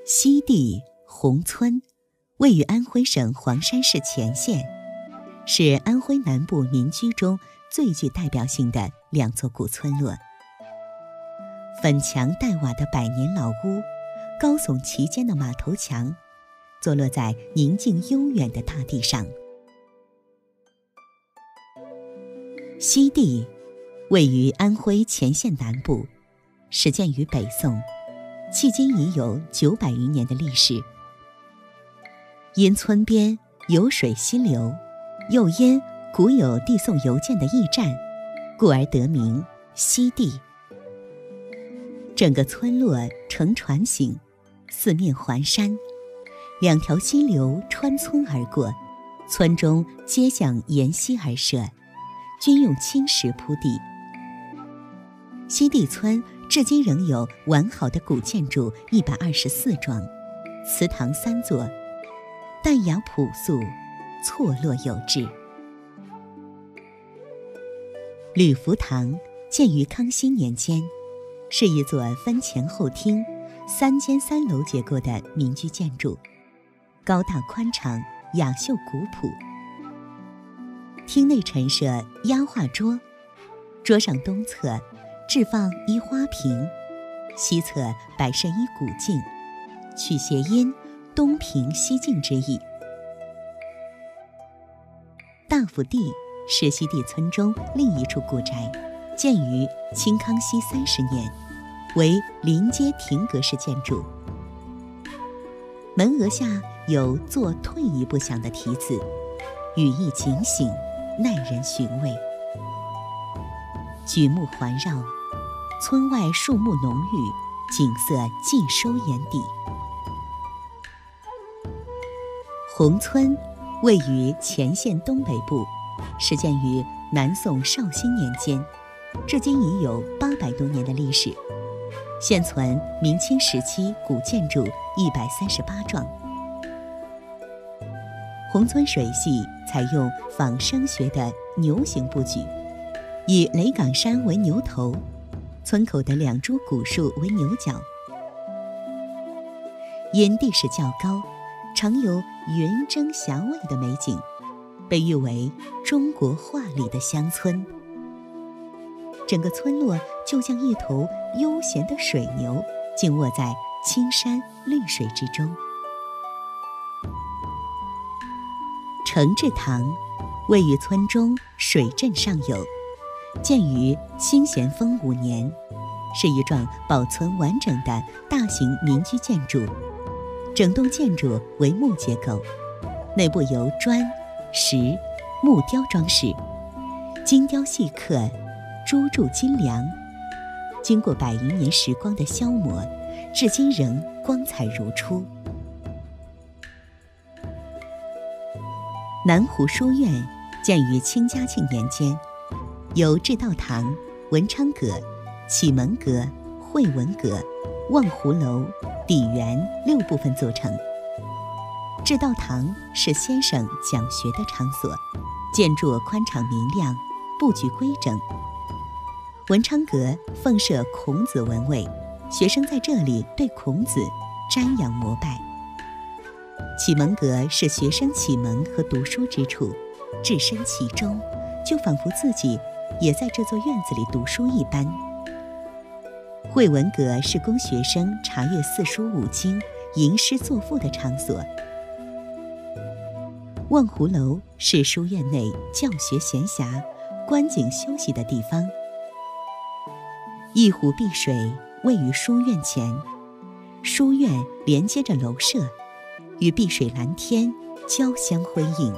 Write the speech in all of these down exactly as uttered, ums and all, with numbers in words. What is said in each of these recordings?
西递宏村位于安徽省黄山市前县，是安徽南部民居中最具代表性的两座古村落。粉墙黛瓦的百年老屋，高耸其间的马头墙，坐落在宁静悠远的大地上。西递位于安徽前县南部，始建于北宋，迄今已有九百余年的历史。因村边有水溪流，又因古有递送邮件的驿站，故而得名西递。整个村落呈船形，四面环山，两条溪流穿村而过，村中皆向沿溪而设，均用青石铺地。西递村至今仍有完好的古建筑一百二十四幢，祠堂三座，淡雅朴素，错落有致。吕福堂建于康熙年间，是一座分前后厅、三间三楼结构的民居建筑，高大宽敞，雅秀古朴。厅内陈设压画桌，桌上东侧置放一花瓶，西侧摆设一古镜，取谐音东平西镜之意。大福地是西递村中另一处古宅，建于清康熙三十年，为临街亭阁式建筑。门额下有座退一步响的题字，语意警醒，耐人寻味。举目环绕，村外树木浓郁，景色尽收眼底。宏村位于前县东北部，始建于南宋绍兴年间，至今已有八百多年的历史。现存明清时期古建筑一百三十八幢。宏村水系采用仿生学的牛形布局，以雷岗山为牛头，村口的两株古树为牛角。因地势较高，常有云蒸霞蔚的美景，被誉为中国画里的乡村。整个村落就像一头悠闲的水牛，静卧在青山绿水之中。承志堂位于村中水镇上游，建于清咸丰五年，是一幢保存完整的大型民居建筑。整栋建筑为木结构，内部由砖、石、木雕装饰，精雕细刻，朱铸金梁，经过百余年时光的消磨，至今仍光彩如初。南湖书院建于清嘉庆年间，由志道堂、文昌阁、启蒙阁、惠文阁、望湖楼、底园六部分组成。志道堂是先生讲学的场所，建筑宽敞明亮，布局规整。文昌阁奉设孔子文位，学生在这里对孔子瞻仰膜拜。启蒙阁是学生启蒙和读书之处，置身其中，就仿佛自己也在这座院子里读书一般。惠文阁是供学生查阅四书五经、吟诗作赋的场所。望湖楼是书院内教学闲暇、观景休息的地方。一湖碧水位于书院前，书院连接着楼舍，与碧水蓝天交相辉映。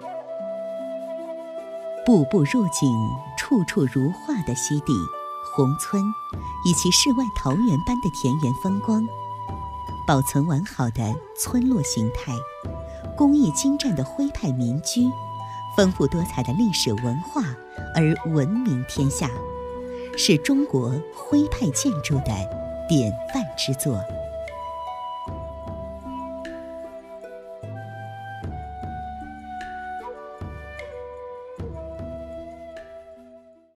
步步入景，处处如画的西递宏村，以其世外桃源般的田园风光，保存完好的村落形态，工艺精湛的徽派民居，丰富多彩的历史文化而闻名天下，是中国徽派建筑的典范之作。